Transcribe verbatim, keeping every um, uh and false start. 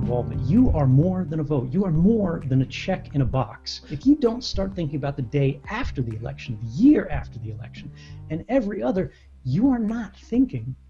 involvement. You are more than a vote. You are more than a check in a box. If you don't start thinking about the day after the election, the year after the election, and every other, you are not thinking